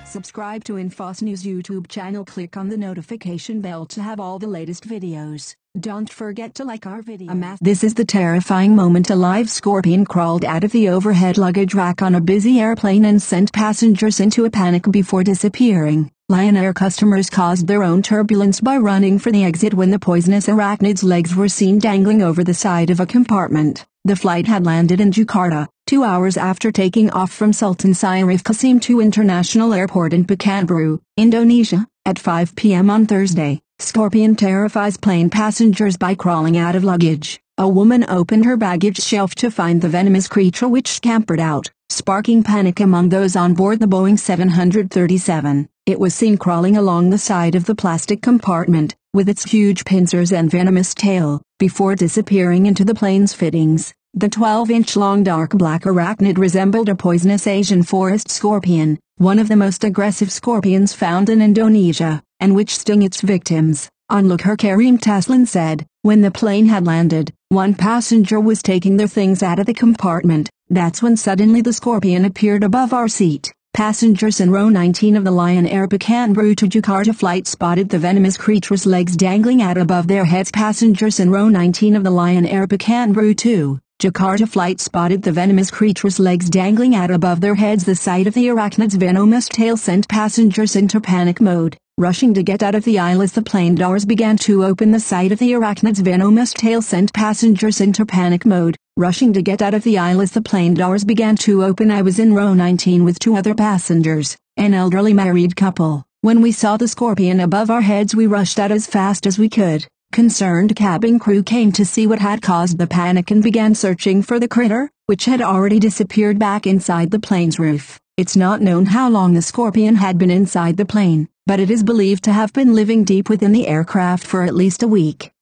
Subscribe to Infos News YouTube channel. Click on the notification bell to have all the latest videos. Don't forget to like our video. This is the terrifying moment. A live scorpion crawled out of the overhead luggage rack on a busy airplane and sent passengers into a panic before disappearing. Lion Air customers caused their own turbulence by running for the exit when the poisonous arachnid's legs were seen dangling over the side of a compartment. The flight had landed in Jakarta, 2 hours after taking off from Sultan Syarif Kasim International Airport in Pekanbaru, Indonesia, at 5 p.m. on Thursday. Scorpion terrifies plane passengers by crawling out of luggage. A woman opened her baggage shelf to find the venomous creature which scampered out, sparking panic among those on board the Boeing 737. It was seen crawling along the side of the plastic compartment, with its huge pincers and venomous tail, before disappearing into the plane's fittings. The 12-inch-long dark black arachnid resembled a poisonous Asian forest scorpion, one of the most aggressive scorpions found in Indonesia, and which sting its victims. Onlooker Karim Taslan said, when the plane had landed, one passenger was taking their things out of the compartment. That's when suddenly the scorpion appeared above our seat. Passengers in row 19 of the Lion Air Pekanbaru to Jakarta flight spotted the venomous creature's legs dangling out above their heads. Passengers in row 19 of the Lion Air Pekanbaru to Jakarta flight spotted the venomous creature's legs dangling out above their heads. The sight of the arachnid's venomous tail sent passengers into panic mode, rushing to get out of the aisle as the plane doors began to open. The sight of the arachnid's venomous tail sent passengers into panic mode, rushing to get out of the aisle as the plane doors began to open. I was in row 19 with 2 other passengers, an elderly married couple. When we saw the scorpion above our heads, we rushed out as fast as we could. Concerned cabin crew came to see what had caused the panic and began searching for the critter, which had already disappeared back inside the plane's roof. It's not known how long the scorpion had been inside the plane, but it is believed to have been living deep within the aircraft for at least a week.